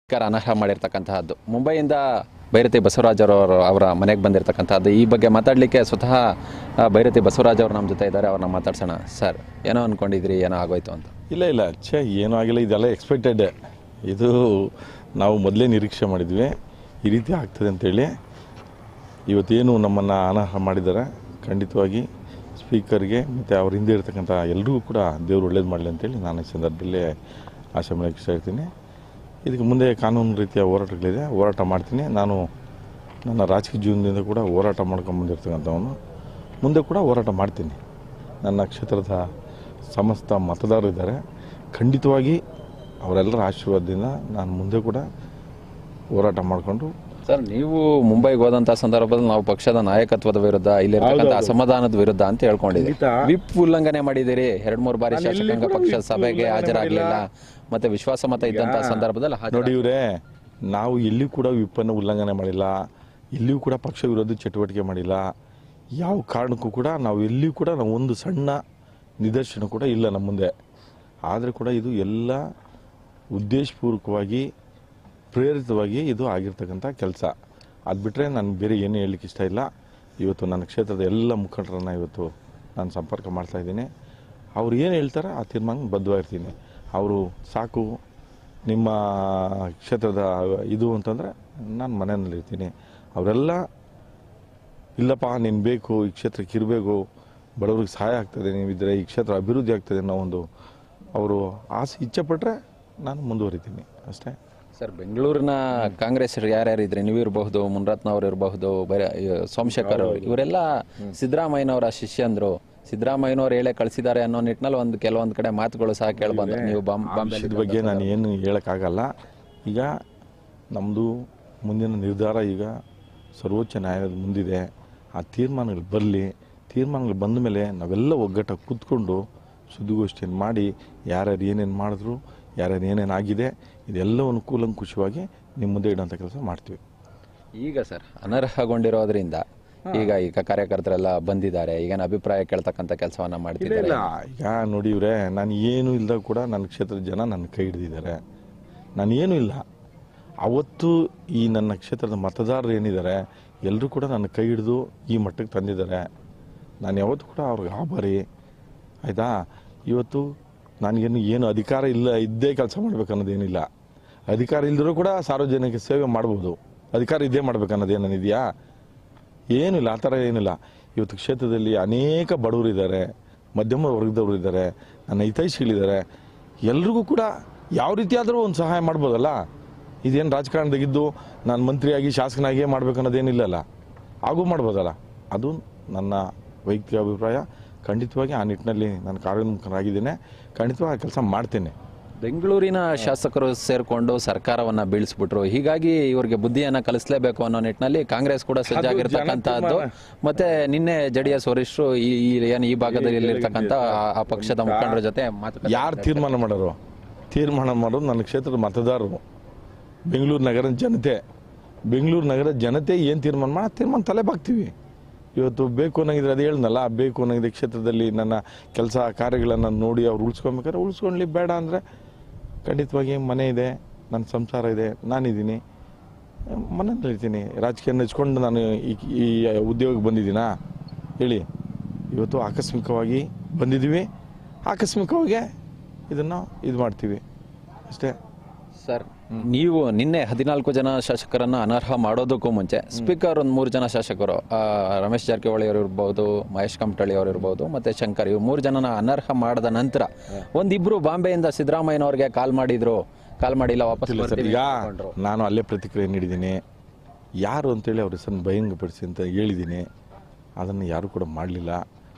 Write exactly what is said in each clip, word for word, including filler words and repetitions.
ಸರ್ಕಾರ ಅನರ್ಹ ಮಾಡಿರ್ತಕ್ಕಂತಹದ್ದು ಮುಂಬೈಯಿಂದ ಭೈರತಿ ಬಸವರಾಜ್ ಅವರು ಅವರ ಮನೆಗೆ ಬಂದಿರತಕ್ಕಂತಹದ್ದು ಈ ಬಗ್ಗೆ ಮಾತಾಡಲಿಕ್ಕೆ ಸ್ವತಃ ಭೈರತಿ ಬಸವರಾಜ್ ಅವರು ನಮ್ಮ ಜೊತೆ ಇದ್ದಾರೆ. ಅವ್ರನ್ನ ಮಾತಾಡ್ಸೋಣ. ಸರ್, ಏನೋ ಅಂದ್ಕೊಂಡಿದ್ರಿ, ಏನೋ ಆಗೋಯ್ತು ಅಂತ? ಇಲ್ಲ ಇಲ್ಲ ಛೇ ಏನೂ ಆಗಿಲ್ಲ. ಇದೆಲ್ಲ ಎಕ್ಸ್ಪೆಕ್ಟೆಡ್. ಇದು ನಾವು ಮೊದಲೇ ನಿರೀಕ್ಷೆ ಮಾಡಿದ್ವಿ ಈ ರೀತಿ ಆಗ್ತದೆ ಅಂತೇಳಿ. ಇವತ್ತೇನು ನಮ್ಮನ್ನು ಅನರ್ಹ ಮಾಡಿದ್ದಾರೆ, ಖಂಡಿತವಾಗಿ ಸ್ಪೀಕರ್ಗೆ ಮತ್ತು ಅವ್ರ ಹಿಂದೆ ಇರ್ತಕ್ಕಂಥ ಎಲ್ರಿಗೂ ಕೂಡ ದೇವರು ಒಳ್ಳೇದು ಮಾಡಲಿ ಅಂತೇಳಿ ನಾನು ಈ ಸಂದರ್ಭದಲ್ಲಿ ಆಶೆ ಮಾಡೋಕ್ಕೆ ಇಷ್ಟ ಇರ್ತೀನಿ. ಇದಕ್ಕೆ ಮುಂದೆ ಕಾನೂನು ರೀತಿಯ ಹೋರಾಟಗಳಿದೆ, ಹೋರಾಟ ಮಾಡ್ತೀನಿ. ನಾನು ನನ್ನ ರಾಜಕೀಯ ಜೀವನದಿಂದ ಕೂಡ ಹೋರಾಟ ಮಾಡ್ಕೊಂಡು ಬಂದಿರ್ತಕ್ಕಂಥವನು, ಮುಂದೆ ಕೂಡ ಹೋರಾಟ ಮಾಡ್ತೀನಿ. ನನ್ನ ಕ್ಷೇತ್ರದ ಸಮಸ್ತ ಮತದಾರರು ಇದ್ದಾರೆ, ಖಂಡಿತವಾಗಿ ಅವರೆಲ್ಲರ ಆಶೀರ್ವಾದದಿಂದ ನಾನು ಮುಂದೆ ಕೂಡ ಹೋರಾಟ ಮಾಡಿಕೊಂಡು. ಸರ್, ನೀವು ಮುಂಬೈಗೆ ಹೋದಂಥ ಸಂದರ್ಭದಲ್ಲಿ ನಾವು ಪಕ್ಷದ ನಾಯಕತ್ವದ ವಿರುದ್ಧ, ಇಲ್ಲಿರ್ತಕ್ಕಂಥ ಅಸಮಾಧಾನದ ವಿರುದ್ಧ ಅಂತ ಹೇಳ್ಕೊಂಡಿದ್ದೀವಿ. ವಿಪ್ ಉಲ್ಲಂಘನೆ ಮಾಡಿದ್ದೀರಿ. ಎರಡು ಮೂರು ಬಾರಿ ಶಾಸಕಾಂಗ ಪಕ್ಷದ ಸಭೆಗೆ ಹಾಜರಾಗಲಿಲ್ಲ, ಮತ್ತೆ ವಿಶ್ವಾಸ ಮತ ಇದ್ದಂಥ ಸಂದರ್ಭದಲ್ಲಿ ನೋಡಿ ಇವರೇ, ನಾವು ಎಲ್ಲಿಯೂ ಕೂಡ ವಿಪ್ಪನ್ನು ಉಲ್ಲಂಘನೆ ಮಾಡಿಲ್ಲ, ಎಲ್ಲಿಯೂ ಕೂಡ ಪಕ್ಷ ವಿರೋಧಿ ಚಟುವಟಿಕೆ ಮಾಡಿಲ್ಲ. ಯಾವ ಕಾರಣಕ್ಕೂ ಕೂಡ ನಾವು ಎಲ್ಲಿಯೂ ಕೂಡ ನಾವು ಒಂದು ಸಣ್ಣ ನಿದರ್ಶನ ಕೂಡ ಇಲ್ಲ ನಮ್ಮ ಮುಂದೆ. ಆದರೆ ಕೂಡ ಇದು ಎಲ್ಲ ಉದ್ದೇಶಪೂರ್ವಕವಾಗಿ ಪ್ರೇರಿತವಾಗಿ ಇದು ಆಗಿರ್ತಕ್ಕಂಥ ಕೆಲಸ. ಅದು ಬಿಟ್ಟರೆ ನಾನು ಬೇರೆ ಏನೂ ಹೇಳಲಿಕ್ಕೆ ಇಷ್ಟ ಇಲ್ಲ. ಇವತ್ತು ನನ್ನ ಕ್ಷೇತ್ರದ ಎಲ್ಲ ಮುಖಂಡರನ್ನು ಇವತ್ತು ನಾನು ಸಂಪರ್ಕ ಮಾಡ್ತಾ ಇದ್ದೀನಿ. ಅವ್ರು ಏನು ಹೇಳ್ತಾರೆ ಆ ತೀರ್ಮಾನ ಬದ್ಧವಾಗಿರ್ತೀನಿ. ಅವರು ಸಾಕು ನಿಮ್ಮ ಕ್ಷೇತ್ರದ ಇದು ಅಂತಂದರೆ ನಾನು ಮನೆಯಲ್ಲಿರ್ತೀನಿ. ಅವರೆಲ್ಲ ಇಲ್ಲಪ್ಪ ನೀನು ಬೇಕು, ಈ ಕ್ಷೇತ್ರಕ್ಕೆ ಇರಬೇಕು, ಬಡವ್ರಿಗೆ ಸಹಾಯ ಆಗ್ತದೆ, ನೀವಿದ್ದರೆ ಈ ಕ್ಷೇತ್ರ ಅಭಿವೃದ್ಧಿ ಆಗ್ತದೆ ಅನ್ನೋ ಒಂದು ಅವರು ಆಸೆ ಇಚ್ಛೆ ಪಟ್ಟರೆ ನಾನು ಮುಂದುವರಿತೀನಿ ಅಷ್ಟೇ. ಸರ್, ಬೆಂಗಳೂರಿನ ಕಾಂಗ್ರೆಸ್ ಯಾರ್ಯಾರು ಇದ್ರೆ, ನೀವು ಇರಬಹುದು, ಮುನರತ್ನ ಅವರು ಇರಬಹುದು, ಸೋಮಶೇಖರ್, ಇವರೆಲ್ಲ ಸಿದ್ದರಾಮಯ್ಯನವರ ಶಿಷ್ಯಂದ್ರು. ಸಿದ್ದರಾಮಯ್ಯನವರು ಹೇಳೇ ಕಳಿಸಿದ್ದಾರೆ ಅನ್ನೋ ನಿಟ್ಟಿನಲ್ಲಿ ಒಂದು ಕೆಲವೊಂದು ಕಡೆ ಮಾತುಗಳು ಸಹ ಕೇಳಬಂದ್ರೆ, ನೀವು ಬಾಂಬೆ ಬಗ್ಗೆ ನಾನು ಏನು ಹೇಳೋಕ್ಕಾಗಲ್ಲ. ಈಗ ನಮ್ಮದು ಮುಂದಿನ ನಿರ್ಧಾರ ಈಗ ಸರ್ವೋಚ್ಚ ನ್ಯಾಯಾಲಯದ ಮುಂದಿದೆ. ಆ ತೀರ್ಮಾನಗಳು ಬರಲಿ. ತೀರ್ಮಾನಗಳು ಬಂದ ಮೇಲೆ ನಾವೆಲ್ಲ ಒಗ್ಗಟ್ಟಾಗಿ ಕೂತ್ಕೊಂಡು ಸುದ್ದಿಗೋಷ್ಠಿಯನ್ನು ಮಾಡಿ ಯಾರ್ಯಾರು ಏನೇನು ಮಾಡಿದ್ರು, ಯಾರ್ಯಾರು ಏನೇನು ಆಗಿದೆ, ಇದೆಲ್ಲವನ್ನು ಕೂಲಂಕುಷವಾಗಿ ನಿಮ್ಮ ಮುಂದೆ ಇಡೋಂಥ ಕೆಲಸ ಮಾಡ್ತೀವಿ. ಈಗ ಸರ್, ಅನರ್ಹಗೊಂಡಿರೋದ್ರಿಂದ ಈಗ ಈಗ ಕಾರ್ಯಕರ್ತರೆಲ್ಲ ಬಂದಿದ್ದಾರೆ, ಈಗೇನು ಅಭಿಪ್ರಾಯ ಕೇಳ್ತಕ್ಕಂಥ ಕೆಲಸವನ್ನ ಮಾಡ್ತಿದ್ದಾರೆ. ಈಗ ನೋಡಿ ಇವ್ರೆ, ನಾನು ಏನು ಇಲ್ಲದಾಗ ಕೂಡ ನನ್ನ ಕ್ಷೇತ್ರದ ಜನ ನನ್ನ ಕೈ ಹಿಡಿದಿದ್ದಾರೆ. ನಾನು ಏನೂ ಇಲ್ಲ. ಅವತ್ತು ಈ ನನ್ನ ಕ್ಷೇತ್ರದ ಮತದಾರರು ಏನಿದ್ದಾರೆ ಎಲ್ಲರೂ ಕೂಡ ನನ್ನ ಕೈ ಹಿಡಿದು ಈ ಮಟ್ಟಕ್ಕೆ ತಂದಿದ್ದಾರೆ. ನಾನು ಯಾವತ್ತೂ ಕೂಡ ಅವ್ರಿಗೆ ಆಭಾರಿ. ಆಯಿತಾ? ಇವತ್ತು ನನಗೇನು ಏನು ಅಧಿಕಾರ ಇಲ್ಲ, ಇದ್ದೇ ಕೆಲಸ ಮಾಡ್ಬೇಕು ಅನ್ನೋದೇನಿಲ್ಲ. ಅಧಿಕಾರ ಇಲ್ಲದರೂ ಕೂಡ ಸಾರ್ವಜನಿಕ ಸೇವೆ ಮಾಡ್ಬೋದು. ಅಧಿಕಾರ ಇದ್ದೇ ಮಾಡ್ಬೇಕು ಅನ್ನೋದೇನಿದೆಯಾ? ಏನಿಲ್ಲ, ಆ ಥರ ಏನಿಲ್ಲ. ಇವತ್ತು ಕ್ಷೇತ್ರದಲ್ಲಿ ಅನೇಕ ಬಡವರು ಇದ್ದಾರೆ, ಮಧ್ಯಮ ವರ್ಗದವರು ಇದ್ದಾರೆ, ನನ್ನ ಹಿತೈಷಿಗಳಿದ್ದಾರೆ. ಎಲ್ರಿಗೂ ಕೂಡ ಯಾವ ರೀತಿ ಆದರೂ ಒಂದು ಸಹಾಯ ಮಾಡ್ಬೋದಲ್ಲ. ಇದೇನು ರಾಜಕಾರಣದಾಗಿದ್ದು ನಾನು ಮಂತ್ರಿಯಾಗಿ ಶಾಸಕನಾಗಿಯೇ ಮಾಡ್ಬೇಕು ಅನ್ನೋದೇನಿಲ್ಲಲ್ಲ, ಹಾಗೂ ಮಾಡ್ಬೋದಲ್ಲ. ಅದು ನನ್ನ ವೈಯಕ್ತಿಕ ಅಭಿಪ್ರಾಯ. ಖಂಡಿತವಾಗಿ ಆ ನಿಟ್ಟಿನಲ್ಲಿ ನಾನು ಕಾರ್ಯೋನ್ಮುಖನಾಗಿದ್ದೇನೆ. ಖಂಡಿತವಾಗಿ ಆ ಕೆಲಸ ಮಾಡ್ತೇನೆ. ಬೆಂಗಳೂರಿನ ಶಾಸಕರು ಸೇರ್ಕೊಂಡು ಸರ್ಕಾರವನ್ನ ಬೀಳಿಸ್ಬಿಟ್ರು, ಹೀಗಾಗಿ ಇವರಿಗೆ ಬುದ್ಧಿಯನ್ನ ಕಲಿಸಲೇಬೇಕು ಅನ್ನೋ ನಿಟ್ಟಿನಲ್ಲಿ ಕಾಂಗ್ರೆಸ್ ಕೂಡ ಸಜ್ಜಾಗಿರ್ತಕ್ಕಂಥದ್ದು. ಮತ್ತೆ ನಿನ್ನೆ ಜೆ ಡಿ ಎಸ್ ವರಿಷ್ಠರು ಈ ಏನು ಈ ಭಾಗದಲ್ಲಿ ಇರ್ತಕ್ಕಂಥ ಆ ಪಕ್ಷದ ಮುಖಂಡರ ಜೊತೆ ಮಾತುಕತೆ. ಯಾರು ತೀರ್ಮಾನ ಮಾಡೋರು? ತೀರ್ಮಾನ ಮಾಡೋದು ನನ್ನ ಕ್ಷೇತ್ರದ ಮತದಾರರು, ಬೆಂಗಳೂರು ನಗರದ ಜನತೆ. ಬೆಂಗಳೂರು ನಗರದ ಜನತೆ ಏನು ತೀರ್ಮಾನ ಮಾಡಿ ತೀರ್ಮಾನ ತಲೆ ಬಾಗ್ತೀವಿ. ಇವತ್ತು ಬೇಕು ಅನ್ನಂಗಿದ್ರೆ ಅದು ಹೇಳ್ದಲ್ಲ, ಬೇಕು ಅನ್ನಂಗಿದೆ ಕ್ಷೇತ್ರದಲ್ಲಿ ನನ್ನ ಕೆಲಸ ಕಾರ್ಯಗಳನ್ನು ನೋಡಿ ಅವ್ರು ಉಳಿಸ್ಕೊಬೇಕಾದ್ರೆ ಉಳಿಸ್ಕೊಳ್ಳಿ. ಬೇಡ ಅಂದರೆ ಖಂಡಿತವಾಗಿ ಮನೆ ಇದೆ, ನನ್ನ ಸಂಸಾರ ಇದೆ, ನಾನಿದ್ದೀನಿ, ಮನೆಯಲ್ಲಿ ಇರ್ತೀನಿ. ರಾಜಕೀಯ ನೆಚ್ಕೊಂಡು ನಾನು ಈ ಈ ಉದ್ಯೋಗಕ್ಕೆ ಬಂದಿದ್ದೀನಾ ಹೇಳಿ? ಇವತ್ತು ಆಕಸ್ಮಿಕವಾಗಿ ಬಂದಿದ್ದೀವಿ, ಆಕಸ್ಮಿಕವಾಗಿ ಇದನ್ನು ಇದು ಮಾಡ್ತೀವಿ ಅಷ್ಟೇ. ಸರ್, ನೀವು ನಿನ್ನೆ ಹದಿನಾಲ್ಕು ಜನ ಶಾಸಕರನ್ನ ಅನರ್ಹ ಮಾಡೋದಕ್ಕೂ ಮುಂಚೆ ಸ್ಪೀಕರ್ ಒಂದು ಮೂರು ಜನ ಶಾಸಕರು, ರಮೇಶ್ ಜಾರಕಿಹೊಳಿ ಅವರು ಇರ್ಬೋದು, ಮಹೇಶ್ ಕಮಟಳ್ಳಿ ಅವರು ಇರ್ಬೋದು, ಮತ್ತೆ ಶಂಕರ್, ಇವು ಮೂರು ಜನನ ಅನರ್ಹ ಮಾಡಿದ ನಂತರ ಒಂದಿಬ್ರು ಬಾಂಬೆಯಿಂದ ಸಿದ್ದರಾಮಯ್ಯನವ್ರಿಗೆ ಕಾಲ್ ಮಾಡಿದ್ರು. ಕಾಲ್ ಮಾಡಿಲ್ಲ, ವಾಪಸ್ ಈಗ ನಾನು ಅಲ್ಲೇ ಪ್ರತಿಕ್ರಿಯೆ ನೀಡಿದ್ದೀನಿ. ಯಾರು ಅಂತೇಳಿ ಅವ್ರ ಹೆಸರನ್ನು ಬಹಿರಂಗಪಡಿಸಿ ಅಂತ ಹೇಳಿದ್ದೀನಿ. ಅದನ್ನು ಯಾರು ಕೂಡ ಮಾಡಲಿಲ್ಲ.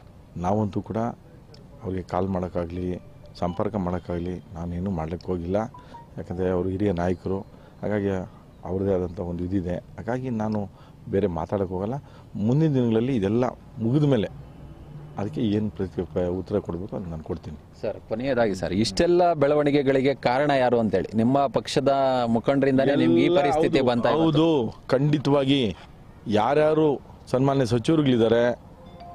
ನಾವಂತೂ ಕೂಡ ಅವ್ರಿಗೆ ಕಾಲ್ ಮಾಡೋಕ್ಕಾಗಲಿ ಸಂಪರ್ಕ ಮಾಡೋಕ್ಕಾಗಲಿ ನಾನೇನು ಮಾಡ್ಲಿಕ್ಕೆ ಹೋಗಿಲ್ಲ. ಯಾಕಂದರೆ ಅವರು ಹಿರಿಯ ನಾಯಕರು, ಹಾಗಾಗಿ ಅವ್ರದ್ದೇ ಆದಂಥ ಒಂದು ಇದಿದೆ. ಹಾಗಾಗಿ ನಾನು ಬೇರೆ ಮಾತಾಡೋಕ್ಕೆ ಹೋಗಲ್ಲ. ಮುಂದಿನ ದಿನಗಳಲ್ಲಿ ಇದೆಲ್ಲ ಮುಗಿದ ಮೇಲೆ ಅದಕ್ಕೆ ಏನು ಪ್ರತಿ ಉತ್ತರ ಕೊಡಬೇಕು ಅದು ನಾನು ಕೊಡ್ತೀನಿ. ಸರ್, ಕೊನೆಯದಾಗಿ ಸರ್, ಇಷ್ಟೆಲ್ಲ ಬೆಳವಣಿಗೆಗಳಿಗೆ ಕಾರಣ ಯಾರು ಅಂತೇಳಿ ನಿಮ್ಮ ಪಕ್ಷದ ಮುಖಂಡರಿಂದಲೇ ನಿಮ್ಗೆ ಈ ಪರಿಸ್ಥಿತಿ ಬಂತ? ಹೌದು, ಖಂಡಿತವಾಗಿ ಯಾರ್ಯಾರು ಸನ್ಮಾನ್ಯ ಸಚಿವರುಗಳಿದ್ದಾರೆ,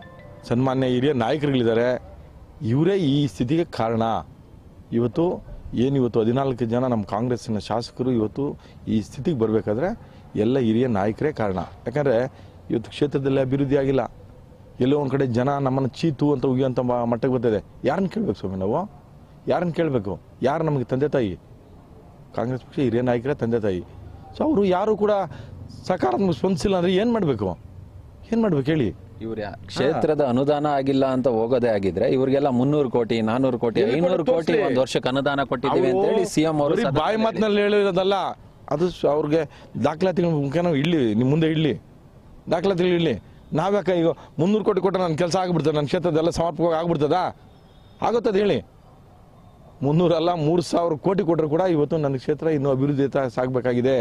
ಸನ್ಮಾನ್ಯ ಹಿರಿಯ ನಾಯಕರುಗಳಿದ್ದಾರೆ, ಇವರೇ ಈ ಸ್ಥಿತಿಗೆ ಕಾರಣ. ಇವತ್ತು ಏನು ಇವತ್ತು ಹದಿನಾಲ್ಕು ಜನ ನಮ್ಮ ಕಾಂಗ್ರೆಸ್ಸಿನ ಶಾಸಕರು ಇವತ್ತು ಈ ಸ್ಥಿತಿಗೆ ಬರಬೇಕಾದ್ರೆ ಎಲ್ಲ ಹಿರಿಯ ನಾಯಕರೇ ಕಾರಣ. ಯಾಕಂದರೆ ಇವತ್ತು ಕ್ಷೇತ್ರದಲ್ಲಿ ಅಭಿವೃದ್ಧಿ ಆಗಿಲ್ಲ. ಎಲ್ಲೋ ಒಂದು ಕಡೆ ಜನ ನಮ್ಮನ್ನು ಚೀತು ಅಂತ ಉಗಿಯೋಂಥ ಮಟ್ಟಕ್ಕೆ ಬರ್ತಿದೆ. ಯಾರನ್ನು ಕೇಳಬೇಕು ಸ್ವಾಮಿ ನಾವು? ಯಾರನ್ನು ಕೇಳಬೇಕು? ಯಾರು ನಮಗೆ ತಂದೆ ತಾಯಿ? ಕಾಂಗ್ರೆಸ್ ಪಕ್ಷ ಹಿರಿಯ ನಾಯಕರೇ ತಂದೆ ತಾಯಿ. ಸೊ ಅವರು ಯಾರು ಕೂಡ ಸಕಾರಾತ್ಮಕ ಸ್ಪಂದಿಸಿಲ್ಲ ಅಂದರೆ ಏನು ಮಾಡಬೇಕು? ಏನು ಮಾಡ್ಬೇಕು ಹೇಳಿ? ಇವ್ರ ಕ್ಷೇತ್ರದ ಅನುದಾನ ಆಗಿಲ್ಲ ಅಂತ ಹೋಗೋದೇ ಆಗಿದ್ರೆ ಇವ್ರಿಗೆಲ್ಲ ಮುನ್ನೂರು ಕೋಟಿ ನಾನೂರು ಕೋಟಿ ಐನೂರು ಕೋಟಿ ಒಂದು ವರ್ಷಕ್ಕೆ ಅನುದಾನ ಕೊಟ್ಟಿದ್ದೀವಿ ಅಂತ ಹೇಳಿ ಸಿಎಂ ಅವರು ಬಾಯಿ ಮಾತಿನಲ್ಲಿ ಹೇಳಿರೋದಲ್ಲ, ಅದು ಅವ್ರಿಗೆ ದಾಖಲಾತಿಗಳ ಮುಖೇನ ಇಡ್ಲಿ, ನಿಮ್ಮ ಮುಂದೆ ಇಡ್ಲಿ, ದಾಖಲಾತಿಗಳು ಇಡ್ಲಿ. ನಾವ್ಯಾಕೆ ಈಗ ಮುನ್ನೂರು ಕೋಟಿ ಕೊಟ್ಟರೆ ನನ್ನ ಕೆಲಸ ಆಗ್ಬಿಡ್ತದೆ, ನನ್ನ ಕ್ಷೇತ್ರದೆಲ್ಲ ಸಮರ್ಪಕವಾಗಿ ಆಗ್ಬಿಡ್ತದಾ? ಆಗುತ್ತದೆ ಹೇಳಿ? ಮುನ್ನೂರಲ್ಲ ಮೂರು ಸಾವಿರ ಕೋಟಿ ಕೊಟ್ಟರು ಕೂಡ ಇವತ್ತು ನನ್ನ ಕ್ಷೇತ್ರ ಇನ್ನೂ ಅಭಿವೃದ್ಧಿ ಸಾಗಬೇಕಾಗಿದೆ.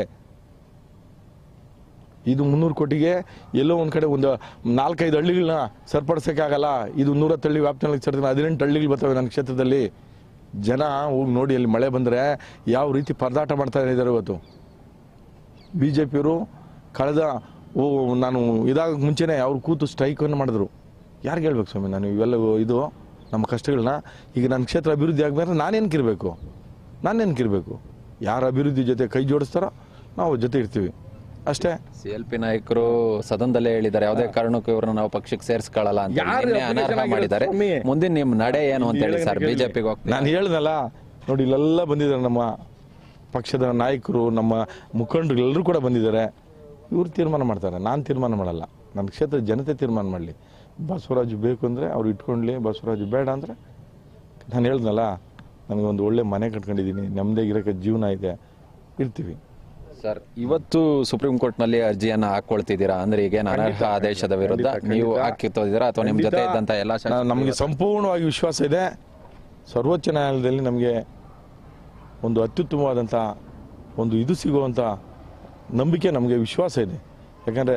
ಇದು ಮುನ್ನೂರು ಕೋಟಿಗೆ ಎಲ್ಲೋ ಒಂದು ಕಡೆ ಒಂದು ನಾಲ್ಕೈದು ಹಳ್ಳಿಗಳನ್ನ ಸರಿಪಡಿಸೋಕ್ಕಾಗಲ್ಲ. ಇದು ನೂರತ್ತು ಹಳ್ಳಿ ವ್ಯಾಪ್ತಿಯಲ್ಲಿ ಸೇರ್ತೀನಿ, ಹದಿನೆಂಟು ಹಳ್ಳಿಗಳು ಬರ್ತವೆ ನನ್ನ ಕ್ಷೇತ್ರದಲ್ಲಿ. ಜನ ಹೋಗಿ ನೋಡಿ, ಅಲ್ಲಿ ಮಳೆ ಬಂದರೆ ಯಾವ ರೀತಿ ಪರದಾಟ ಮಾಡ್ತಾ ಇದ್ದಾರೆ ಇವತ್ತು. ಬಿ ಜೆ ಪಿಯವರು ಕಳೆದ ಓ ನಾನು ಇದಾಗ ಮುಂಚೆನೇ ಅವ್ರು ಕೂತು ಸ್ಟ್ರೈಕನ್ನು ಮಾಡಿದ್ರು. ಯಾರಿಗೆ ಹೇಳ್ಬೇಕು ಸ್ವಾಮಿ ನಾನು ಇವೆಲ್ಲ ಇದು ನಮ್ಮ ಕಷ್ಟಗಳನ್ನ? ಈಗ ನನ್ನ ಕ್ಷೇತ್ರ ಅಭಿವೃದ್ಧಿ ಆಗಬೇಕಾದ್ರೆ ನಾನೇನಕ್ಕಿರಬೇಕು? ನಾನೇನಕ್ಕಿರಬೇಕು? ಯಾರು ಅಭಿವೃದ್ಧಿ ಜೊತೆ ಕೈ ಜೋಡಿಸ್ತಾರೋ ನಾವು ಜೊತೆ ಇರ್ತೀವಿ ಅಷ್ಟೇ. ಸಿ ಎಲ್ ಪಿ ನಾಯಕರು ಸದನದಲ್ಲೇ ಹೇಳಿದ್ದಾರೆ ಯಾವುದೇ ಕಾರಣಕ್ಕೂ ಇವ್ರನ್ನ ನಾವು ಪಕ್ಷಕ್ಕೆ ಸೇರಿಸ್ಕೊಳ್ಳಲ್ಲ ಅಂತ. ಅನರ್ಹ ಮಾಡಿದ್ದಾರೆ. ಮುಂದಿನ ನಿಮ್ಮ ನಡೆ ಏನು ಅಂತ ಹೇಳಿ ಸರ್ ಬಿಜೆಪಿಗೆ ಹೋಗ್ತಾರೆ. ನಾನು ಹೇಳ್ದಲ್ಲ ನೋಡಿ, ಇಲ್ಲೆಲ್ಲ ಬಂದಿದ್ದಾರೆ ನಮ್ಮ ಪಕ್ಷದ ನಾಯಕರು, ನಮ್ಮ ಮುಖಂಡರು ಎಲ್ಲರೂ ಕೂಡ ಬಂದಿದ್ದಾರೆ. ಇವ್ರು ತೀರ್ಮಾನ ಮಾಡ್ತಾರೆ, ನಾನು ತೀರ್ಮಾನ ಮಾಡಲ್ಲ. ನನ್ನ ಕ್ಷೇತ್ರದ ಜನತೆ ತೀರ್ಮಾನ ಮಾಡಲಿ. ಬಸವರಾಜು ಬೇಕು ಅಂದರೆ ಅವ್ರು ಇಟ್ಕೊಳ್ಳಿ, ಬಸವರಾಜು ಬೇಡ ಅಂದರೆ ನಾನು ಹೇಳ್ದಲ್ಲ, ನನಗೊಂದು ಒಳ್ಳೆ ಮನೆ ಕಟ್ಕೊಂಡಿದ್ದೀನಿ, ನೆಮ್ಮದಿಯಾಗಿ ಇರೋಕ್ಕೆ ಜೀವನ ಇದೆ, ಇರ್ತೀವಿ. ಸರ್, ಇವತ್ತು ಸುಪ್ರೀಂ ಕೋರ್ಟ್ನಲ್ಲಿ ಅರ್ಜಿಯನ್ನು ಹಾಕೊಳ್ತಿದ್ದೀರಾ ಅಂದ್ರೆ ಈಗ ಅನರ್ಹ ಆದೇಶದ ವಿರುದ್ಧ ನೀವು ಹಾಕಿದ್ದೀರಾ ಅಥವಾ ನಿಮ್ಮ ಜೊತೆ ಇದ್ದಂಥ ಎಲ್ಲ? ನಮಗೆ ಸಂಪೂರ್ಣವಾಗಿ ವಿಶ್ವಾಸ ಇದೆ. ಸರ್ವೋಚ್ಚ ನ್ಯಾಯಾಲಯದಲ್ಲಿ ನಮಗೆ ಒಂದು ಅತ್ಯುತ್ತಮವಾದಂಥ ಒಂದು ಇದು ಸಿಗುವಂಥ ನಂಬಿಕೆ, ನಮಗೆ ವಿಶ್ವಾಸ ಇದೆ. ಯಾಕಂದರೆ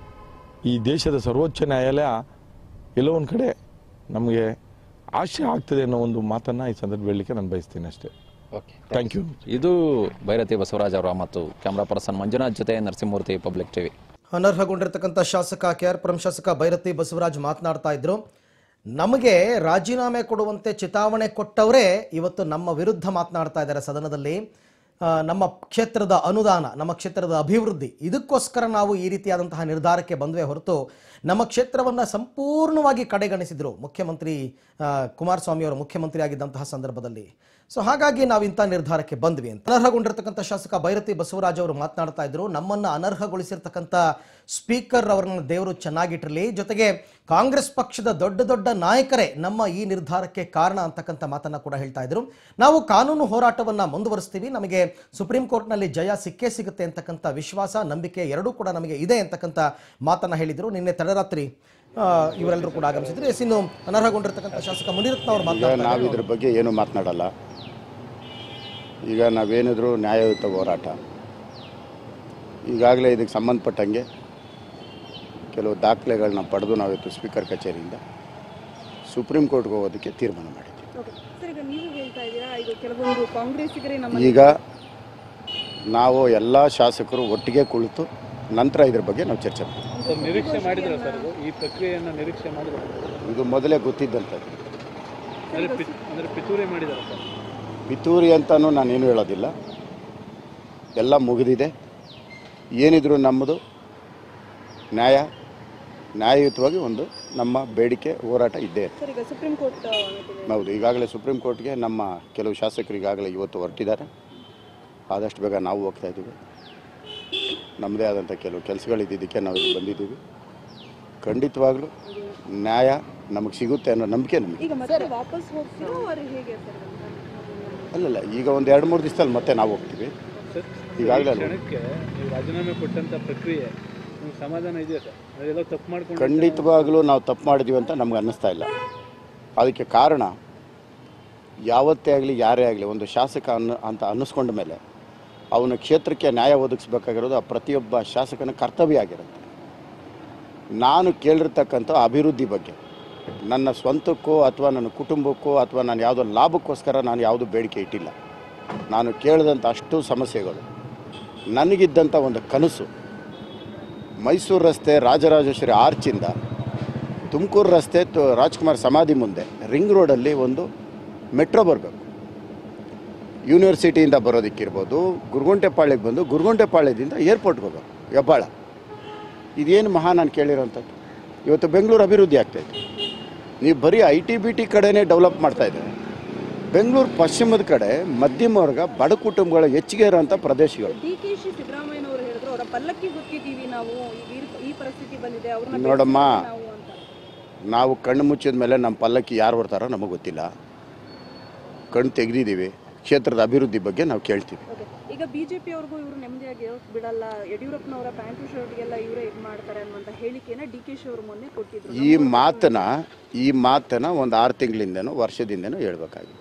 ಈ ದೇಶದ ಸರ್ವೋಚ್ಚ ನ್ಯಾಯಾಲಯ ಎಲ್ಲೋ ಒಂದು ಕಡೆ ನಮಗೆ ಆಶೆ ಆಗ್ತದೆ ಅನ್ನೋ ಒಂದು ಮಾತನ್ನು ಈ ಸಂದರ್ಭ ಹೇಳಲಿಕ್ಕೆ ನಾನು ಬಯಸ್ತೀನಿ ಅಷ್ಟೇ. Okay, thank you. ಇದು ಭೈರತಿ ಬಸವರಾಜ್ ಅವರ ಮತ್ತು ಕ್ಯಾಮ್ರಾ ಪರ್ಸನ್ ಮಂಜುನಾಥ್ ಜೊತೆ ನರಸಿಂಹಮೂರ್ತಿ, ಪಬ್ಲಿಕ್ ಟಿವಿ. ಅನರ್ಹಗೊಂಡಿರ್ತಕ್ಕಂಥ ಶಾಸಕ ಕೆ ಆರ್ ಪುರಂ ಶಾಸಕ ಭೈರತಿ ಬಸವರಾಜ್ ಮಾತನಾಡ್ತಾ ಇದ್ರು. ನಮಗೆ ರಾಜೀನಾಮೆ ಕೊಡುವಂತೆ ಚಿತಾವಣೆ ಕೊಟ್ಟವರೇ ಇವತ್ತು ನಮ್ಮ ವಿರುದ್ಧ ಮಾತನಾಡ್ತಾ ಇದ್ದಾರೆ ಸದನದಲ್ಲಿ. ನಮ್ಮ ಕ್ಷೇತ್ರದ ಅನುದಾನ, ನಮ್ಮ ಕ್ಷೇತ್ರದ ಅಭಿವೃದ್ಧಿ, ಇದಕ್ಕೋಸ್ಕರ ನಾವು ಈ ರೀತಿಯಾದಂತಹ ನಿರ್ಧಾರಕ್ಕೆ ಬಂದ್ವೇ ಹೊರತು ನಮ್ಮ ಕ್ಷೇತ್ರವನ್ನು ಸಂಪೂರ್ಣವಾಗಿ ಕಡೆಗಣಿಸಿದರು ಮುಖ್ಯಮಂತ್ರಿ ಕುಮಾರಸ್ವಾಮಿ ಅವರು ಮುಖ್ಯಮಂತ್ರಿ ಆಗಿದ್ದಂತಹ ಸಂದರ್ಭದಲ್ಲಿ. ಸೊ ಹಾಗಾಗಿ ನಾವು ಇಂಥ ನಿರ್ಧಾರಕ್ಕೆ ಬಂದ್ವಿ ಅಂತ ಅನರ್ಹಗೊಂಡಿರ್ತಕ್ಕಂಥ ಶಾಸಕ ಭೈರತಿ ಬಸವರಾಜ್ ಅವರು ಮಾತನಾಡ್ತಾ ಇದ್ರು. ನಮ್ಮನ್ನು ಅನರ್ಹಗೊಳಿಸಿರ್ತಕ್ಕಂಥ ಸ್ಪೀಕರ್ ಅವರನ್ನು ದೇವರು ಚೆನ್ನಾಗಿಟ್ಟಿರಲಿ, ಜೊತೆಗೆ ಕಾಂಗ್ರೆಸ್ ಪಕ್ಷದ ದೊಡ್ಡ ದೊಡ್ಡ ನಾಯಕರೇ ನಮ್ಮ ಈ ನಿರ್ಧಾರಕ್ಕೆ ಕಾರಣ ಅಂತಕ್ಕಂಥ ಮಾತನ್ನು ಕೂಡ ಹೇಳ್ತಾ ಇದ್ರು. ನಾವು ಕಾನೂನು ಹೋರಾಟವನ್ನು ಮುಂದುವರಿಸ್ತೀವಿ, ನಮಗೆ ಸುಪ್ರೀಂ ಕೋರ್ಟ್ನಲ್ಲಿ ಜಯ ಸಿಕ್ಕೇ ಸಿಗುತ್ತೆ ಅಂತಕ್ಕಂಥ ವಿಶ್ವಾಸ, ನಂಬಿಕೆ ಎರಡೂ ಕೂಡ ನಮಗೆ ಇದೆ ಅಂತಕ್ಕಂಥ ಮಾತನ್ನು ಹೇಳಿದರು. ನಿನ್ನೆ ತಡರಾತ್ರಿ ಇವರೆಲ್ಲರೂ ಕೂಡ ಆಗಮಿಸಿದ್ರು. ಎಸ್, ಇನ್ನು ಅನರ್ಹಗೊಂಡಿರ್ತಕ್ಕಂಥ ಶಾಸಕ ಮುನಿರತ್ನ ಅವರು ಮಾತನಾಡ್ತಾರೆ. ನಾವು ಇದ್ರ ಬಗ್ಗೆ ಏನು ಮಾತನಾಡಲ್ಲ. ಈಗ ನಾವೇನಿದ್ರು ನ್ಯಾಯಯುತ ಹೋರಾಟ, ಈಗಾಗಲೇ ಇದಕ್ಕೆ ಸಂಬಂಧಪಟ್ಟಂಗೆ ಕೆಲವು ದಾಖಲೆಗಳನ್ನ ಪಡೆದು ನಾವಿತ್ತು ಸ್ಪೀಕರ್ ಕಚೇರಿಯಿಂದ ಸುಪ್ರೀಂ ಕೋರ್ಟ್ಗೆ ಹೋಗೋದಕ್ಕೆ ತೀರ್ಮಾನ ಮಾಡಿದ್ದೀವಿ. ಈಗ ನಾವು ಎಲ್ಲ ಶಾಸಕರು ಒಟ್ಟಿಗೆ ಕುಳಿತು ನಂತರ ಇದ್ರ ಬಗ್ಗೆ ನಾವು ಚರ್ಚೆ ಮಾಡ್ತೀವಿ. ನಿರೀಕ್ಷೆ ಮಾಡಿದ್ರೆ ಸರ್ ಈ ಪ್ರಕ್ರಿಯೆಯನ್ನು ನಿರೀಕ್ಷೆ ಮಾಡಿದ್ರೆ ಇದು ಮೊದಲೇ ಗೊತ್ತಿದ್ದಂಥದ್ದು. ಅಂದರೆ ಪಿತೂರಿ ಮಾಡಿದ್ದಾರೆ ಸರ್? ಪಿತೂರಿ ಅಂತಲೂ ನಾನೇನು ಹೇಳೋದಿಲ್ಲ, ಎಲ್ಲ ಮುಗಿದಿದೆ. ಏನಿದ್ರು ನಮ್ಮದು ನ್ಯಾಯ ನ್ಯಾಯಯುತವಾಗಿ ಒಂದು ನಮ್ಮ ಬೇಡಿಕೆ ಹೋರಾಟ ಇದ್ದೇ ಇದೆ. ಸುಪ್ರೀಂ ಕೋರ್ಟ್ ಹೌದು, ಈಗಾಗಲೇ ಸುಪ್ರೀಂ ಕೋರ್ಟ್ಗೆ ನಮ್ಮ ಕೆಲವು ಶಾಸಕರು ಈಗಾಗಲೇ ಇವತ್ತು ಹೊರಟಿದ್ದಾರೆ. ಆದಷ್ಟು ಬೇಗ ನಾವು ಹೋಗ್ತಾ ಇದ್ದೀವಿ. ನಮ್ಮದೇ ಆದಂಥ ಕೆಲವು ಕೆಲಸಗಳಿದ್ದಕ್ಕೆ ನಾವು ಇಲ್ಲಿ ಬಂದಿದ್ದೀವಿ. ಖಂಡಿತವಾಗ್ಲೂ ನ್ಯಾಯ ನಮಗೆ ಸಿಗುತ್ತೆ ಅನ್ನೋ ನಂಬಿಕೆ ನಮಗೆ. ಅಲ್ಲಲ್ಲ, ಈಗ ಒಂದು ಎರಡು ಮೂರು ದಿವಸದಲ್ಲಿ ಮತ್ತೆ ನಾವು ಹೋಗ್ತೀವಿ. ಈಗಾಗಲೇ ರಾಜೀನಾಮೆ ಕೊಟ್ಟಂಥ ಪ್ರಕ್ರಿಯೆ ಸಮಾಧಾನ ಇದೆಯಾ ಸರ್? ಅದೆಲ್ಲ ತಪ್ಪು ಮಾಡ್ಕೊಂಡು ಖಂಡಿತವಾಗ್ಲೂ ನಾವು ತಪ್ಪು ಮಾಡಿದ್ದೀವಿ ಅಂತ ನಮ್ಗೆ ಅನ್ನಿಸ್ತಾ ಇಲ್ಲ. ಅದಕ್ಕೆ ಕಾರಣ ಯಾವತ್ತೇ ಆಗಲಿ ಯಾರೇ ಆಗಲಿ ಒಂದು ಶಾಸಕ ಅನ್ನ ಅಂತ ಅನ್ನಿಸ್ಕೊಂಡ ಮೇಲೆ ಅವನ ಕ್ಷೇತ್ರಕ್ಕೆ ನ್ಯಾಯ ಒದಗಿಸ್ಬೇಕಾಗಿರೋದು ಆ ಪ್ರತಿಯೊಬ್ಬ ಶಾಸಕನ ಕರ್ತವ್ಯ ಆಗಿರುತ್ತೆ. ನಾನು ಕೇಳಿರ್ತಕ್ಕಂಥ ಅಭಿವೃದ್ಧಿ ಬಗ್ಗೆ ನನ್ನ ಸ್ವಂತಕ್ಕೋ ಅಥವಾ ನನ್ನ ಕುಟುಂಬಕ್ಕೋ ಅಥವಾ ನಾನು ಯಾವುದೋ ಲಾಭಕ್ಕೋಸ್ಕರ ನಾನು ಯಾವುದೂ ಬೇಡಿಕೆ ಇಟ್ಟಿಲ್ಲ. ನಾನು ಕೇಳಿದಂಥ ಅಷ್ಟು ಸಮಸ್ಯೆಗಳು, ನನಗಿದ್ದಂಥ ಒಂದು ಕನಸು, ಮೈಸೂರು ರಸ್ತೆ ರಾಜರಾಜೇಶ್ವರಿ ಆರ್ಚಿಂದ ತುಮಕೂರು ರಸ್ತೆ ರಾಜ್ಕುಮಾರ್ ಸಮಾಧಿ ಮುಂದೆ ರಿಂಗ್ ರೋಡಲ್ಲಿ ಒಂದು ಮೆಟ್ರೋ ಬರಬೇಕು. ಯೂನಿವರ್ಸಿಟಿಯಿಂದ ಬರೋದಕ್ಕಿರ್ಬೋದು, ಗುರುಗುಂಟೆಪಾಳ್ಯಕ್ಕೆ ಬಂದು ಗುರುಗುಂಟೆಪಾಳ್ಯದಿಂದ ಏರ್ಪೋರ್ಟ್ಗೆ ಹೋಗೋದು ಹೆಬ್ಬಾಳ. ಇದೇನು ಮಹಾ ನಾನು ಕೇಳಿರೋಂಥದ್ದು. ಇವತ್ತು ಬೆಂಗಳೂರು ಅಭಿವೃದ್ಧಿ ಆಗ್ತಾಯಿದೆ. ನೀವು ಬರೀ ಐ ಟಿ ಬಿ ಟಿ ಕಡೆನೇ ಡೆವಲಪ್ ಮಾಡ್ತಾಯಿದ್ದಾರೆ. ಬೆಂಗಳೂರು ಪಶ್ಚಿಮದ ಕಡೆ ಮಧ್ಯಮ ವರ್ಗ ಬಡ ಕುಟುಂಬಗಳು ಹೆಚ್ಚಿಗೆ ಇರೋಂಥ ಪ್ರದೇಶಗಳು. ಡಿ ಕೆ ಶಿ ಸಿದ್ದರಾಮಯ್ಯನವರು ಹೇಳಿದ್ರು ಅವರ ಪಲ್ಲಕ್ಕಿ ಹೊತ್ತಿದ್ದೀವಿ ನಾವು, ಈ ಪರಿಸ್ಥಿತಿ ಬಂದಿದೆ ಅವ್ರನ್ನ ನೋಡಮ್ಮ, ನಾವು ಅಂತ. ನಾವು ಕಣ್ಣು ಮುಚ್ಚಿದ ಮೇಲೆ ನಮ್ಮ ಪಲ್ಲಕ್ಕಿ ಯಾರು ಹೊರ್ತಾರೋ ನಮಗೆ ಗೊತ್ತಿಲ್ಲ. ಕಣ್ಣು ತೆಗೆದಿದ್ದೀವಿ. ಕ್ಷೇತ್ರದ ಅಭಿವೃದ್ಧಿ ಬಗ್ಗೆ ನಾವು ಕೇಳ್ತೀವಿ. ಈಗ ಬಿಜೆಪಿ ಅವ್ರಿಗೂ ಇವರು ನೆಮ್ಮದಿಯಾಗಿ ಇರೋಕೆ ಬಿಡಲ್ಲ, ಯಡಿಯೂರಪ್ಪನವರ ಪ್ಯಾಂಟು ಶರ್ಟ್ಗೆಲ್ಲ ಇವರೇ ಇದು ಮಾಡ್ತಾರೆ ಅನ್ನುವಂಥ ಹೇಳಿಕೆನ ಡಿ ಕೆ ಶಿ ಅವರು ಮೊನ್ನೆ ಕೊಟ್ಟಿದ್ರು. ಈ ಮಾತನ್ನ ಈ ಮಾತನ್ನ ಒಂದು ಆರು ತಿಂಗಳಿಂದನೂ ವರ್ಷದಿಂದನೂ ಹೇಳ್ಬೇಕಾಗಿತ್ತು.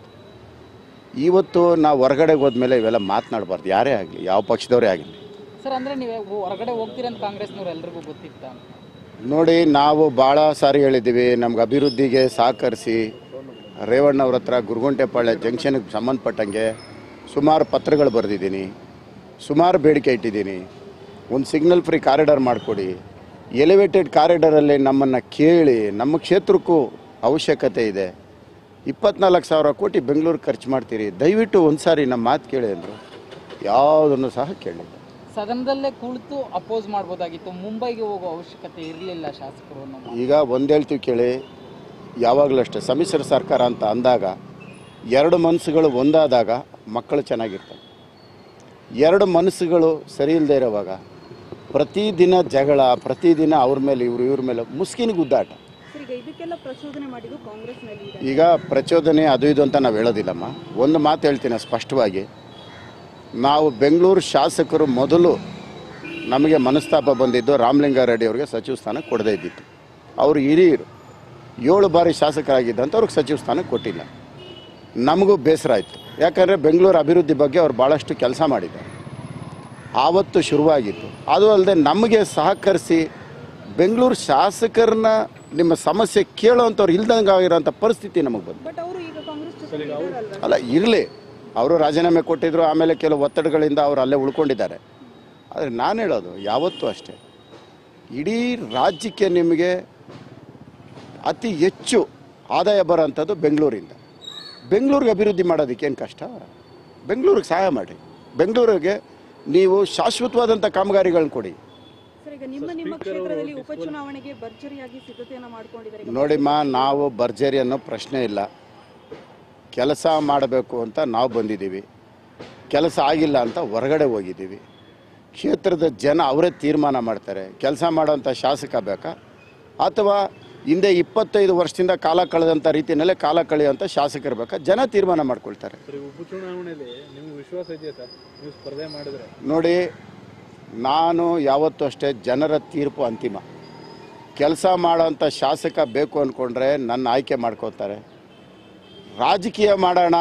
ಇವತ್ತು ನಾವು ಹೊರಗಡೆಗೆ ಹೋದ್ಮೇಲೆ ಇವೆಲ್ಲ ಮಾತನಾಡಬಾರ್ದು, ಯಾರೇ ಆಗಲಿ, ಯಾವ ಪಕ್ಷದವರೇ ಆಗಲಿ. ಸರ್, ಅಂದರೆ ನೀವು ಹೊರಗಡೆ ಹೋಗ್ತೀರ ಅಂತ ಕಾಂಗ್ರೆಸ್ನವ್ರು ಎಲ್ರಿಗೂ ಗೊತ್ತಿತ್ತ? ನೋಡಿ, ನಾವು ಭಾಳ ಸಾರಿ ಹೇಳಿದ್ದೀವಿ, ನಮ್ಗೆ ಅಭಿವೃದ್ಧಿಗೆ ಸಹಕರಿಸಿ. ರೇವಣ್ಣವ್ರ ಹತ್ರ ಗುರುಗುಂಟೆಪಾಳ್ಯ ಜಂಕ್ಷನ್ಗೆ ಸಂಬಂಧಪಟ್ಟಂಗೆ ಸುಮಾರು ಪತ್ರಗಳು ಬರೆದಿದ್ದೀನಿ, ಸುಮಾರು ಬೇಡಿಕೆ ಇಟ್ಟಿದ್ದೀನಿ. ಒಂದು ಸಿಗ್ನಲ್ ಫ್ರೀ ಕಾರಿಡಾರ್ ಮಾಡಿಕೊಡಿ, ಎಲಿವೇಟೆಡ್ ಕಾರಿಡಾರಲ್ಲಿ ನಮ್ಮನ್ನು ಕೇಳಿ. ನಮ್ಮ ಕ್ಷೇತ್ರಕ್ಕೂ ಅವಶ್ಯಕತೆ ಇದೆ. ಇಪ್ಪತ್ನಾಲ್ಕು ಸಾವಿರ ಕೋಟಿ ಬೆಂಗಳೂರು ಖರ್ಚು ಮಾಡ್ತೀರಿ, ದಯವಿಟ್ಟು ಒಂದು ಸಾರಿ ನಮ್ಮ ಮಾತು ಕೇಳಿ ಅಂದರು. ಯಾವುದನ್ನು ಸಹ ಕೇಳಿಲ್ಲ. ಸದನದಲ್ಲೇ ಕುಳಿತು ಅಪೋಸ್ ಮಾಡ್ಬೋದಾಗಿತ್ತು, ಮುಂಬೈಗೆ ಹೋಗೋ ಅವಶ್ಯಕತೆ ಇರಲಿಲ್ಲ ಶಾಸಕರು. ಈಗ ಒಂದು ಹೇಳ್ತೀವಿ ಕೇಳಿ, ಯಾವಾಗಲೂ ಅಷ್ಟೇ ಸಮ್ಮಿಶ್ರ ಸರ್ಕಾರ ಅಂತ ಅಂದಾಗ ಎರಡು ಮನಸ್ಸುಗಳು ಒಂದಾದಾಗ ಮಕ್ಕಳು ಚೆನ್ನಾಗಿರ್ತಾರೆ. ಎರಡು ಮನಸ್ಸುಗಳು ಸರಿ ಇಲ್ಲದೆ ಇರೋವಾಗ ಪ್ರತಿದಿನ ಜಗಳ, ಪ್ರತಿದಿನ ಅವ್ರ ಮೇಲೆ ಇವರು ಇವ್ರ ಮೇಲೆ ಮುಸ್ಕಿನ ಗುದ್ದಾಟ. ಇದಕ್ಕೆಲ್ಲ ಪ್ರಚೋದನೆ ಮಾಡಿದ್ದು ಕಾಂಗ್ರೆಸ್ನಲ್ಲಿ. ಈಗ ಪ್ರಚೋದನೆ ಅದು ಇದು ಅಂತ ನಾವು ಹೇಳೋದಿಲ್ಲಮ್ಮ. ಒಂದು ಮಾತು ಹೇಳ್ತೀನಿ ಸ್ಪಷ್ಟವಾಗಿ, ನಾವು ಬೆಂಗಳೂರು ಶಾಸಕರು ಮೊದಲು ನಮಗೆ ಮನಸ್ತಾಪ ಬಂದಿದ್ದು ರಾಮಲಿಂಗಾರೆಡ್ಡಿ ಅವ್ರಿಗೆ ಸಚಿವ ಸ್ಥಾನ ಕೊಡದೇ ಇದ್ದಿತ್ತು. ಅವರು ಹಿರಿಯರು, ಏಳು ಬಾರಿ ಶಾಸಕರಾಗಿದ್ದಂತ ಅವ್ರಿಗೆ ಸಚಿವ ಸ್ಥಾನ ಕೊಟ್ಟಿಲ್ಲ. ನಮಗೂ ಬೇಸರ ಆಯಿತು, ಯಾಕಂದರೆ ಬೆಂಗಳೂರು ಅಭಿವೃದ್ಧಿ ಬಗ್ಗೆ ಅವ್ರು ಭಾಳಷ್ಟು ಕೆಲಸ ಮಾಡಿದ್ದಾರೆ. ಆವತ್ತು ಶುರುವಾಗಿತ್ತು. ಅದು ಅಲ್ಲದೆ ನಮಗೆ ಸಹಕರಿಸಿ ಬೆಂಗಳೂರು ಶಾಸಕರನ್ನ ನಿಮ್ಮ ಸಮಸ್ಯೆ ಕೇಳೋವಂಥವ್ರು ಇಲ್ದಂಗೆ ಆಗಿರೋಂಥ ಪರಿಸ್ಥಿತಿ ನಮಗೆ ಬಂತು. ಬಟ್ ಅವರು ಈಗ ಕಾಂಗ್ರೆಸ್ ಜೊತೆ ಇದ್ದಾರಲ್ವಾ? ಅಲ್ಲ, ಇರಲಿ, ಅವರು ರಾಜೀನಾಮೆ ಕೊಟ್ಟಿದ್ರು, ಆಮೇಲೆ ಕೆಲವು ಒತ್ತಡಗಳಿಂದ ಅವರು ಅಲ್ಲೇ ಉಳ್ಕೊಂಡಿದ್ದಾರೆ. ಆದರೆ ನಾನು ಹೇಳೋದು ಯಾವತ್ತೂ ಅಷ್ಟೇ, ಇಡೀ ರಾಜ್ಯಕ್ಕೆ ನಿಮಗೆ ಅತಿ ಹೆಚ್ಚು ಆದಾಯ ಬರೋಂಥದ್ದು ಬೆಂಗಳೂರಿಂದ. ಬೆಂಗಳೂರಿಗೆ ಅಭಿವೃದ್ಧಿ ಮಾಡೋದಕ್ಕೇನು ಕಷ್ಟ? ಬೆಂಗಳೂರಿಗೆ ಸಹಾಯ ಮಾಡಿ, ಬೆಂಗಳೂರಿಗೆ ನೀವು ಶಾಶ್ವತವಾದಂಥ ಕಾಮಗಾರಿಗಳನ್ನ ಕೊಡಿ. ಸರ್, ಈಗ ನಿಮ್ಮ ನಿಮ್ಮ ಕ್ಷೇತ್ರದಲ್ಲಿ ಉಪಚುನಾವಣೆಗೆ ಭರ್ಜರಿಯಾಗಿ ಸಿದ್ಧತೆಯನ್ನು ಮಾಡ್ಕೊಂಡಿದ್ದಾರೆ. ನೋಡಿಮ್ಮ, ನಾವು ಭರ್ಜರಿ ಅನ್ನೋ ಪ್ರಶ್ನೆ ಇಲ್ಲ. ಕೆಲಸ ಮಾಡಬೇಕು ಅಂತ ನಾವು ಬಂದಿದ್ದೀವಿ, ಕೆಲಸ ಆಗಿಲ್ಲ ಅಂತ ಹೊರಗಡೆ ಹೋಗಿದ್ದೀವಿ. ಕ್ಷೇತ್ರದ ಜನ ಅವರೇ ತೀರ್ಮಾನ ಮಾಡ್ತಾರೆ, ಕೆಲಸ ಮಾಡೋಂಥ ಶಾಸಕ ಬೇಕಾ ಅಥವಾ ಹಿಂದೆ ಇಪ್ಪತ್ತೈದು ವರ್ಷದಿಂದ ಕಾಲ ಕಳೆದಂಥ ರೀತಿಯಲ್ಲೇ ಕಾಲ ಕಳೆಯುವಂಥ ಶಾಸಕರು ಬೇಕಾ, ಜನ ತೀರ್ಮಾನ ಮಾಡ್ಕೊಳ್ತಾರೆ. ಉಪಚುನಾವಣೆಯಲ್ಲಿ ನಿಮ್ಗೆ ವಿಶ್ವಾಸ ಇದೆಯಾ ಸರ್, ನೀವು ಸ್ಪರ್ಧೆ ಮಾಡಿದ್ರೆ? ನೋಡಿ, ನಾನು ಯಾವತ್ತೂ ಅಷ್ಟೇ ಜನರ ತೀರ್ಪು ಅಂತಿಮ. ಕೆಲಸ ಮಾಡೋಂಥ ಶಾಸಕ ಬೇಕು ಅಂದ್ಕೊಂಡ್ರೆ ನನ್ನ ಆಯ್ಕೆ ಮಾಡ್ಕೋತಾರೆ. ರಾಜಕೀಯ ಮಾಡೋಣ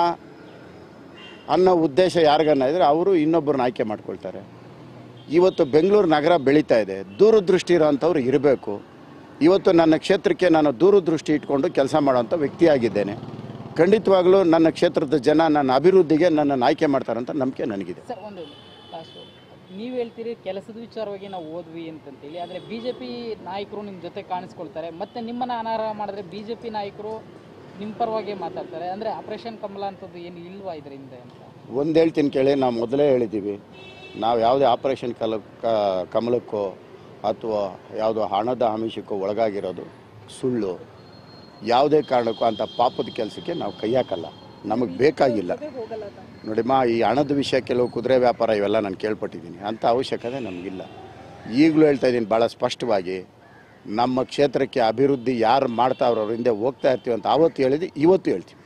ಅನ್ನೋ ಉದ್ದೇಶ ಯಾರಿಗನ್ನ ಇದ್ದರೆ ಅವರು ಇನ್ನೊಬ್ಬರನ್ನ ಆಯ್ಕೆ ಮಾಡ್ಕೊಳ್ತಾರೆ. ಇವತ್ತು ಬೆಂಗಳೂರು ನಗರ ಬೆಳೀತಾ ಇದೆ, ದೂರದೃಷ್ಟಿ ಇರೋಂಥವ್ರು ಇರಬೇಕು. ಇವತ್ತು ನನ್ನ ಕ್ಷೇತ್ರಕ್ಕೆ ನಾನು ದೂರದೃಷ್ಟಿ ಇಟ್ಕೊಂಡು ಕೆಲಸ ಮಾಡೋಂಥ ವ್ಯಕ್ತಿಯಾಗಿದ್ದೇನೆ. ಖಂಡಿತವಾಗ್ಲೂ ನನ್ನ ಕ್ಷೇತ್ರದ ಜನ ನನ್ನ ಅಭಿವೃದ್ಧಿಗೆ ನನ್ನನ್ನು ಆಯ್ಕೆ ಮಾಡ್ತಾರಂತ ನಂಬಿಕೆ ನನಗಿದೆ. ಸರ್, ಒಂದು ಲಾಸ್ಟು, ನೀವು ಹೇಳ್ತೀರಿ ಕೆಲಸದ ವಿಚಾರವಾಗಿ ನಾವು ಓದ್ವಿ ಅಂತಂತೇಳಿ, ಆದರೆ ಬಿ ಜೆ ಪಿ ನಾಯಕರು ನಿಮ್ಮ ಜೊತೆ ಕಾಣಿಸ್ಕೊಳ್ತಾರೆ, ಮತ್ತು ನಿಮ್ಮನ್ನು ಅನರ್ಹ ಮಾಡಿದ್ರೆ ಬಿ ಜೆ ಪಿ ನಾಯಕರು ನಿಮ್ಮ ಪರವಾಗಿ ಮಾತಾಡ್ತಾರೆ. ಅಂದರೆ ಆಪರೇಷನ್ ಕಮಲ ಅಂತದ್ದು ಏನು ಇಲ್ವಾ ಇದರಿಂದ ಅಂತ? ಒಂದು ಹೇಳ್ತೀನಿ ಕೇಳಿ, ನಾವು ಮೊದಲೇ ಹೇಳಿದ್ದೀವಿ, ನಾವು ಯಾವುದೇ ಆಪರೇಷನ್ ಕಲ ಕಮಲಕ್ಕೋ ಅಥವಾ ಯಾವುದೋ ಹಣದ ಆಮಿಷಕ್ಕೋ ಒಳಗಾಗಿರೋದು ಸುಳ್ಳು. ಯಾವುದೇ ಕಾರಣಕ್ಕೂ ಅಂಥ ಪಾಪದ ಕೆಲಸಕ್ಕೆ ನಾವು ಕೈ ಹಾಕಲ್ಲ, ನಮಗೆ ಬೇಕಾಗಿಲ್ಲ. ನೋಡಿಮ್ಮ, ಈ ಹಣದ ವಿಷಯ, ಕೆಲವು ಕುದುರೆ ವ್ಯಾಪಾರ ಇವೆಲ್ಲ ನಾನು ಕೇಳ್ಪಟ್ಟಿದ್ದೀನಿ, ಅಂಥ ಅವಶ್ಯಕತೆ ನಮಗಿಲ್ಲ. ಈಗಲೂ ಹೇಳ್ತಾ ಇದ್ದೀನಿ ಭಾಳ ಸ್ಪಷ್ಟವಾಗಿ, ನಮ್ಮ ಕ್ಷೇತ್ರಕ್ಕೆ ಅಭಿವೃದ್ಧಿ ಯಾರು ಮಾಡ್ತಾವ್ರ ಅವ್ರ ಹಿಂದೆ ಹೋಗ್ತಾ ಇರ್ತೀವಿ ಅಂತ ಆವತ್ತು ಹೇಳಿದ್ವಿ, ಇವತ್ತು ಹೇಳ್ತೀವಿ.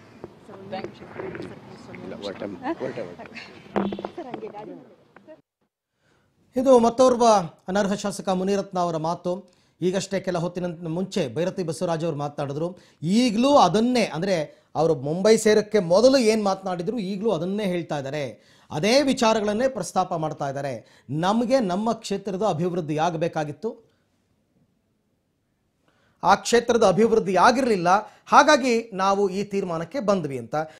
ಇದು ಮತ್ತೋರ್ವ ಅನರ್ಹ ಶಾಸಕ ಮುನಿರತ್ನ ಅವರ ಮಾತು. ಈಗಷ್ಟೇ ಕೆಲ ಹೊತ್ತಿನ ಮುಂಚೆ ಭೈರತಿ ಬಸವರಾಜ್ ಅವರು ಮಾತನಾಡಿದ್ರು. ಈಗಲೂ ಅದನ್ನೇ, ಅಂದರೆ ಅವರು ಮುಂಬೈ ಸೇರಕ್ಕೆ ಮೊದಲು ಏನು ಮಾತನಾಡಿದ್ರು ಈಗಲೂ ಅದನ್ನೇ ಹೇಳ್ತಾ ಇದ್ದಾರೆ, ಅದೇ ವಿಚಾರಗಳನ್ನೇ ಪ್ರಸ್ತಾಪ ಮಾಡ್ತಾ ಇದ್ದಾರೆ. ನಮಗೆ ನಮ್ಮ ಕ್ಷೇತ್ರದ ಅಭಿವೃದ್ಧಿ ಆಗಬೇಕಾಗಿತ್ತು, ಆ ಕ್ಷೇತ್ರದ ಅಭಿವೃದ್ಧಿ ಆಗಿರಲಿಲ್ಲ, ಹಾಗಾಗಿ ನಾವು ಈ ತೀರ್ಮಾನಕ್ಕೆ ಬಂದ್ವಿ ಅಂತ.